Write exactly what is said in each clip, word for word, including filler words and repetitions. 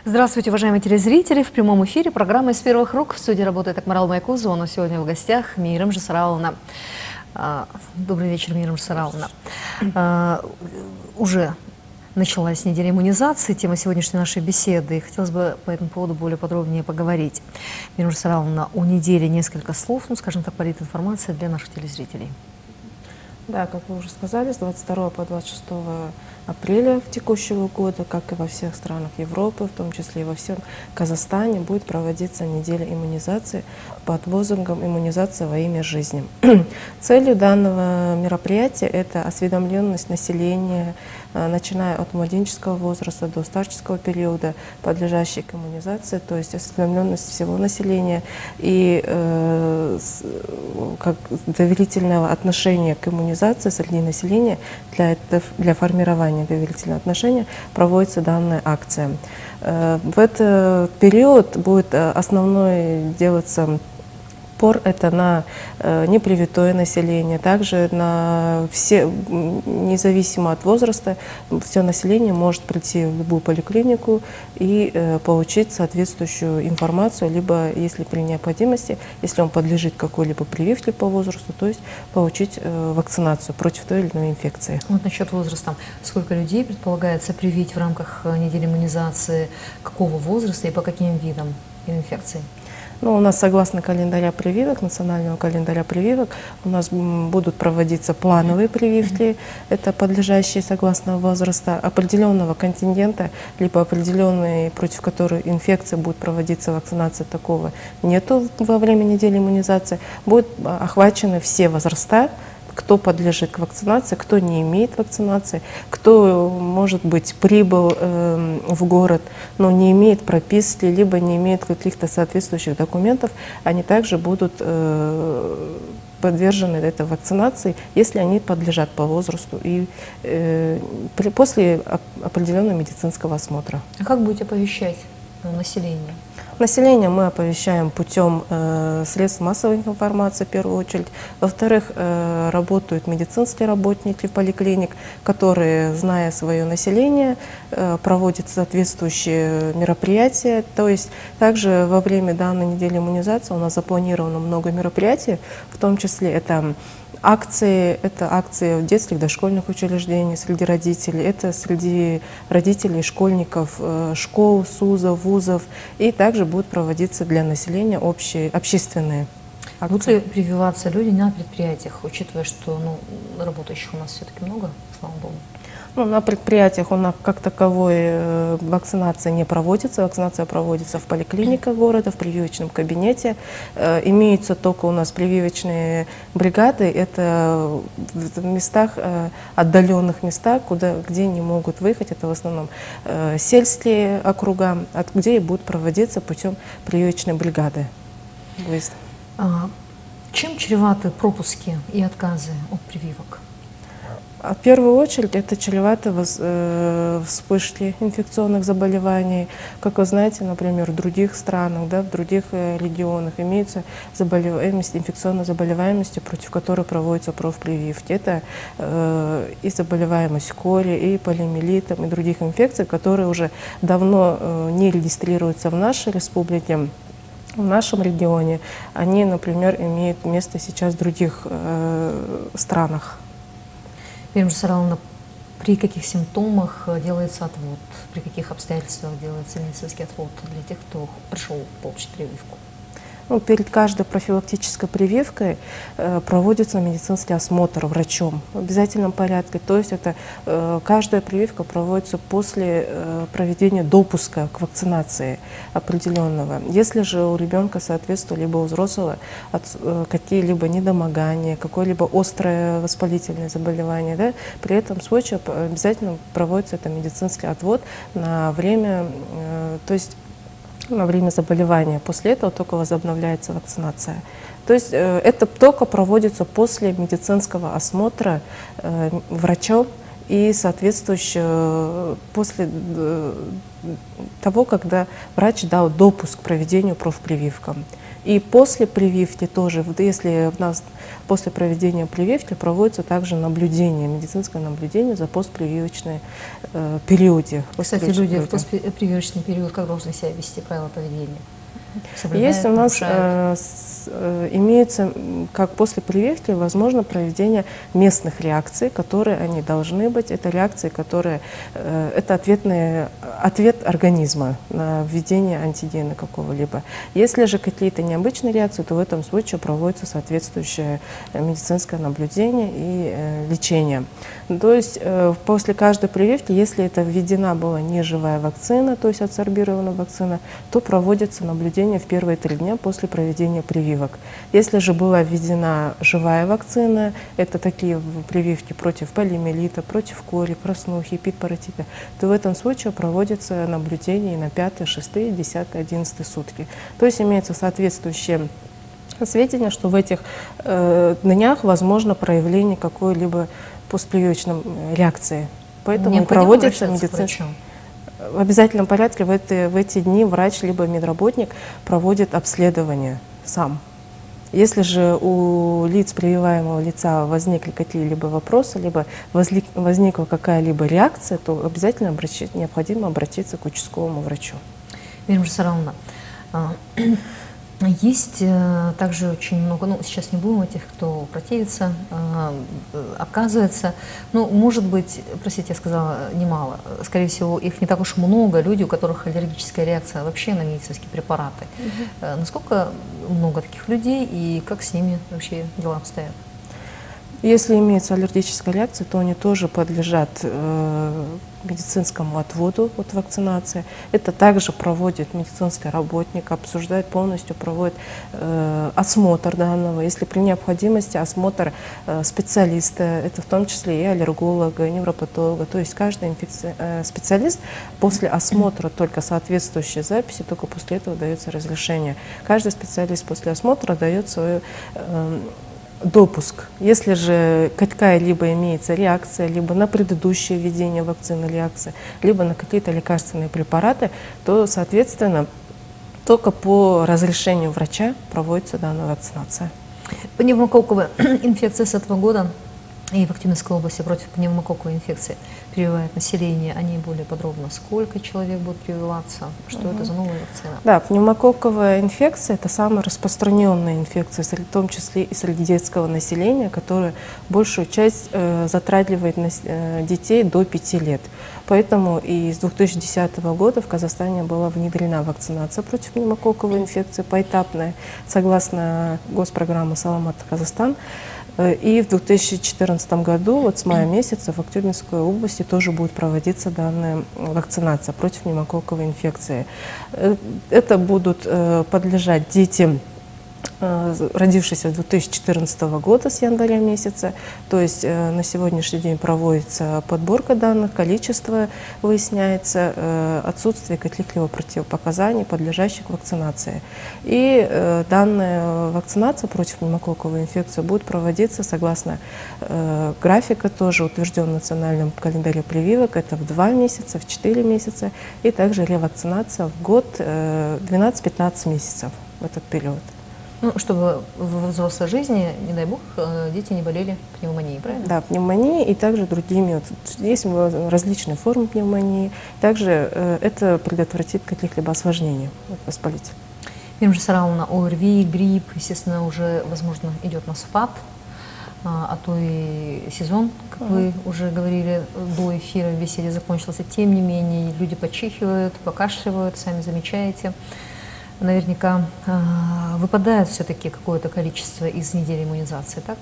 Здравствуйте, уважаемые телезрители! В прямом эфире программа «Из первых рук». В студии работает Акмарал Майкузова, но сегодня в гостях Мейрам Жасарауовна. Добрый вечер, Мейрам Жасарауовна. Уже началась неделя иммунизации, тема сегодняшней нашей беседы, и хотелось бы по этому поводу более подробнее поговорить. Мейрам Жасарауовна, о неделе несколько слов, ну, скажем так, политинформация для наших телезрителей. Да, как вы уже сказали, с двадцать второго по двадцать шестое апреля текущего года, как и во всех странах Европы, в том числе и во всем Казахстане, будет проводиться неделя иммунизации под лозунгом «Иммунизация во имя жизни». Целью данного мероприятия это осведомленность населения, начиная от младенческого возраста до старческого периода, подлежащей к иммунизации, то есть осведомленность всего населения и э, как доверительного отношения к иммунизации среди населения. Для, для формирования доверительного отношения проводится данная акция. Э, в этот период будет основной делаться упор это на э, непривитое население, также на все, независимо от возраста, все население может прийти в любую поликлинику и э, получить соответствующую информацию, либо, если при необходимости, если он подлежит какой-либо прививке по возрасту, то есть получить э, вакцинацию против той или иной инфекции. Вот насчет возраста. Сколько людей предполагается привить в рамках недели иммунизации, какого возраста и по каким видам инфекций? Ну, у нас, согласно календаря прививок, национального календаря прививок, у нас будут проводиться плановые прививки, это подлежащие согласно возраста определенного контингента, либо определенные, против которой инфекция будет проводиться вакцинация, такого нету во время недели иммунизации. Будут охвачены все возраста, кто подлежит к вакцинации, кто не имеет вакцинации, кто, может быть, прибыл э, в город, но не имеет прописки, либо не имеет каких-то соответствующих документов, они также будут э, подвержены этой вакцинации, если они подлежат по возрасту и э, при, после определенного медицинского осмотра. А как будете оповещать население? Население мы оповещаем путем э, средств массовой информации в первую очередь. Во-вторых, э, работают медицинские работники поликлиник, которые, зная свое население, э, проводят соответствующие мероприятия. То есть также во время данной недели иммунизации у нас запланировано много мероприятий, в том числе это акции, это акции в детских дошкольных учреждениях среди родителей, это среди родителей, школьников, школ, СУЗов, вузов, и также будут проводиться для населения общие, общественные акции. Будут ли прививаться люди на предприятиях, учитывая, что ну, работающих у нас все-таки много, слава богу? Ну, на предприятиях у нас как таковой э, вакцинация не проводится. Вакцинация проводится в поликлиниках города, в прививочном кабинете. Э, имеются только у нас прививочные бригады. Это в местах, э, отдаленных местах, куда, где не могут выехать. Это в основном э, сельские округа, от, где и будут проводиться путем прививочной бригады. А, чем чреваты пропуски и отказы от прививок? В первую очередь это чревато вспышки инфекционных заболеваний. Как вы знаете, например, в других странах, да, в других регионах имеется заболеваемость, инфекционная заболеваемость, против которой проводятся профпрививки. Это э, и заболеваемость кори, и полиомиелитом, и других инфекций, которые уже давно э, не регистрируются в нашей республике. В нашем регионе они, например, имеют место сейчас в других э, странах. Мейрам Жасарауовна, при каких симптомах делается отвод, при каких обстоятельствах делается медицинский отвод для тех, кто пришел получить прививку? Ну, перед каждой профилактической прививкой э, проводится медицинский осмотр врачом в обязательном порядке. То есть это, э, каждая прививка проводится после э, проведения допуска к вакцинации определенного. Если же у ребенка, соответственно, либо у взрослого э, какие-либо недомогания, какое-либо острое воспалительное заболевание, да, при этом случае обязательно проводится это медицинский отвод на время, э, то есть на время заболевания. После этого только возобновляется вакцинация. То есть э, это только проводится после медицинского осмотра э, врачом и соответствующе э, после э, того, когда врач дал допуск к проведению профпрививкам. И после прививки тоже, вот если у нас после проведения прививки проводится также наблюдение, медицинское наблюдение за постпрививочный э, периоде. Кстати, люди в постпрививочный период как должны себя вести, правила поведения? Есть у нас э, с, э, имеется, как после прививки, возможно проведение местных реакций, которые они должны быть. Это реакции, которые, э, это ответный, ответ организма на введение антигена какого-либо. Если же какие-то необычные реакции, то в этом случае проводится соответствующее медицинское наблюдение и э, лечение. То есть э, после каждой прививки, если это введена была неживая вакцина, то есть адсорбированная вакцина, то проводится наблюдение в первые три дня после проведения прививок. Если же была введена живая вакцина, это такие прививки против полиомиелита, против кори, краснухи, эпидпаратита, то в этом случае проводится наблюдение на пятые, шестые, десятые, одиннадцатые сутки. То есть имеется соответствующее сведения, что в этих э, днях возможно проявление какой-либо постпрививочной реакции. Поэтому проводится медицинская. В обязательном порядке в эти, в эти дни врач либо медработник проводит обследование сам. Если же у лиц, прививаемого лица, возникли какие-либо вопросы, либо возник, возникла какая-либо реакция, то обязательно обращить, необходимо обратиться к участковому врачу. Мирим Жасаровна, есть также очень много, ну сейчас не будем о тех, кто противится, отказывается, но может быть, простите, я сказала немало, скорее всего, их не так уж много, люди, у которых аллергическая реакция вообще на медицинские препараты. Угу. Насколько много таких людей и как с ними вообще дела обстоят? Если имеется аллергическая реакция, то они тоже подлежат э, медицинскому отводу от вакцинации. Это также проводит медицинский работник, обсуждает полностью, проводит э, осмотр данного. Если при необходимости осмотр э, специалиста, это в том числе и аллерголога, и невропатолога. То есть каждый инфекци... э, специалист после осмотра только соответствующей записи, только после этого дается разрешение. Каждый специалист после осмотра дает свою э, допуск. Если же какая-либо имеется реакция, либо на предыдущее введение вакцины реакция, либо на какие-то лекарственные препараты, то, соответственно, только по разрешению врача проводится данная вакцинация. Пневмококковая инфекция с этого года и в Актюбинской области против пневмококковой инфекции прививает население. О ней более подробно. Сколько человек будет прививаться? Что угу. это за новая вакцина? Да, пневмококковая инфекция – это самая распространенная инфекция, в том числе и среди детского населения, которая большую часть э, затрагивает э, детей до пяти лет. Поэтому и с две тысячи десятого года в Казахстане была внедрена вакцинация против пневмококковой инфекции поэтапная, согласно госпрограммы «Саламат Казахстан». И в две тысячи четырнадцатом году, вот с мая месяца, в Актюбинской области тоже будет проводиться данная вакцинация против пневмококковой инфекции. Это будут подлежать дети, родившиеся с две тысячи четырнадцатого года, с января месяца. То есть на сегодняшний день проводится подборка данных, количество выясняется, отсутствие каких-либо противопоказаний, подлежащих вакцинации. И данная вакцинация против пневмококковой инфекции будет проводиться согласно графика, тоже утвержден в национальном календаре прививок. Это в два месяца, в четыре месяца, и также ревакцинация в год двенадцать-пятнадцать месяцев в этот период. Ну, чтобы в взрослой жизни, не дай бог, дети не болели пневмонией, правильно? Да, пневмонией и также другими. Есть различные формы пневмонии. Также э, это предотвратит каких-либо осложнений воспалить. Мирим Жасаровна, ОРВИ, грипп, естественно, уже, возможно, идет на спад, а, а то и сезон, как угу. вы уже говорили до эфира, в беседе закончился. Тем не менее, люди почихивают, покашливают, сами замечаете. Наверняка э, выпадает все-таки какое-то количество из недели иммунизации, так?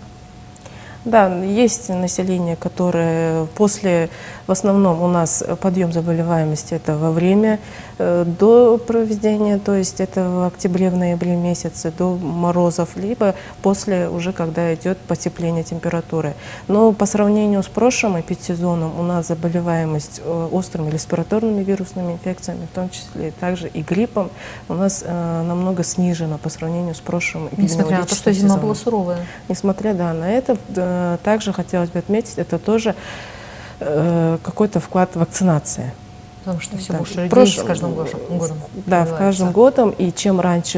Да, есть население, которое после, в основном у нас подъем заболеваемости это во время, э, до проведения, то есть это в октябре, в ноябре месяце, до морозов, либо после уже, когда идет потепление температуры. Но по сравнению с прошлым эпидсезоном у нас заболеваемость э, острыми респираторными вирусными инфекциями, в том числе также и гриппом, у нас э, намного снижена по сравнению с прошлым эпидемиологическим сезоном. Несмотря на то, что зима была суровая. Несмотря да, на это, также хотелось бы отметить, это тоже э, какой-то вклад вакцинации. Потому что все Да. больше людей Прош- с каждым годом. годом Да, в каждом годом, и чем раньше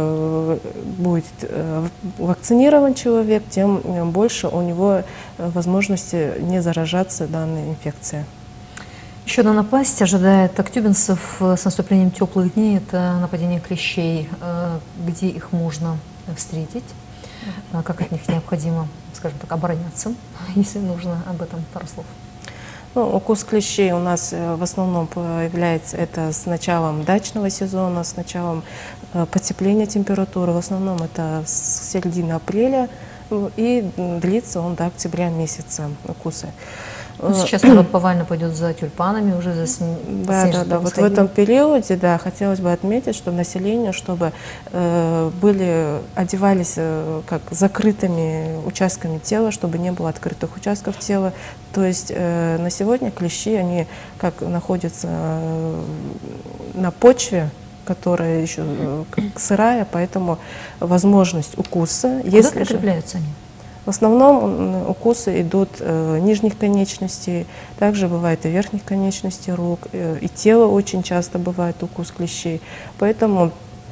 э, будет э, вакцинирован человек, тем э, больше у него э, возможности не заражаться данной инфекцией. Еще одна напасть ожидает актюбинцев с наступлением теплых дней. Это нападение клещей. Э, Где их можно встретить? Э, Как от них необходимо, скажем так, обороняться, если нужно? Об этом пару слов. Ну, укус клещей у нас э, в основном появляется это с началом дачного сезона, с началом э, потепления температуры. В основном это с середины апреля, э, и длится он до октября месяца укусы. Ну, сейчас народ повально пойдет за тюльпанами, уже за сне... Да, да, да. Вот в этом периоде, да, хотелось бы отметить, что население, чтобы э, были, одевались э, как закрытыми участками тела, чтобы не было открытых участков тела. То есть э, на сегодня клещи, они как находятся э, на почве, которая еще э, как сырая, поэтому возможность укуса. Куда если прикрепляются же, они? В основном укусы идут э, нижних конечностей, также бывает и верхних конечностей рук, э, и тело очень часто бывает укус клещей. Поэтому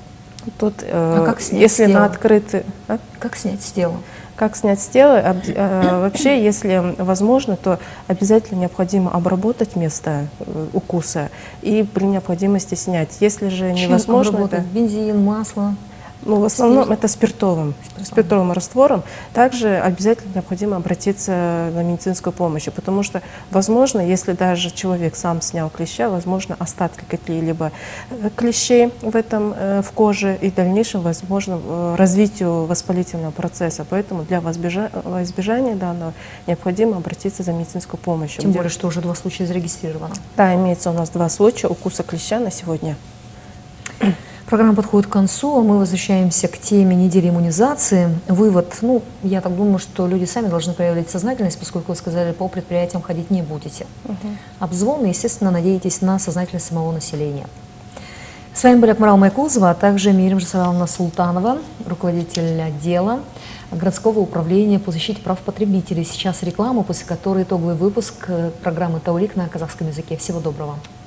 тут, э, а как снять если с тела? на открытый... А? Как снять с тела? Как снять с тела? Об, э, вообще, если возможно, то обязательно необходимо обработать место э, укуса и при необходимости снять. Если же Чем невозможно... обработать? Это... Бензин, масло? Ну, в основном Спирт? это спиртовым, Спиртовым. спиртовым раствором. Также обязательно необходимо обратиться на медицинскую помощь, потому что, возможно, если даже человек сам снял клеща, возможно, остатки какие-либо клещей в этом, в коже, и в дальнейшем возможно развитию воспалительного процесса. Поэтому для во избежания данного необходимо обратиться за медицинской помощью. Тем более, что уже два случая зарегистрировано. Да, имеется у нас два случая укуса клеща на сегодня. Программа подходит к концу, а мы возвращаемся к теме недели иммунизации. Вывод, ну, я так думаю, что люди сами должны проявлять сознательность, поскольку вы сказали, по предприятиям ходить не будете. Угу. Обзвон, естественно, надеетесь на сознательность самого населения. С вами были Акмарал Майкулзова, а также Мирим Жасаровна Султанова, руководитель отдела городского управления по защите прав потребителей. Сейчас реклама, после которой итоговый выпуск программы «Таулик» на казахском языке. Всего доброго.